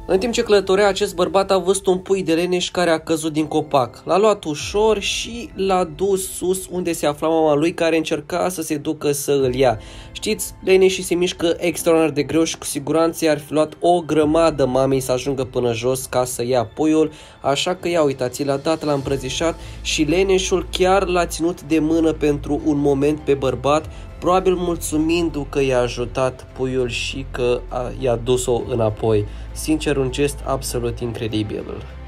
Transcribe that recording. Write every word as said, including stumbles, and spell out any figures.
În timp ce călătorea, acest bărbat a văzut un pui de leneș care a căzut din copac. L-a luat ușor și l-a dus sus unde se afla mama lui, care încerca să se ducă să îl ia. Știți, leneșii se mișcă extraordinar de greu și cu siguranță i-ar fi luat o grămadă mamei să ajungă până jos ca să ia puiul, așa că ia uitați, l-a dat, l-a îmbrățișat și leneșul chiar l-a ținut de mână pentru un moment pe bărbat, probabil mulțumindu-i că i-a ajutat puiul și că a, i-a dus-o înapoi. Sincer, un gest absolut incredibil.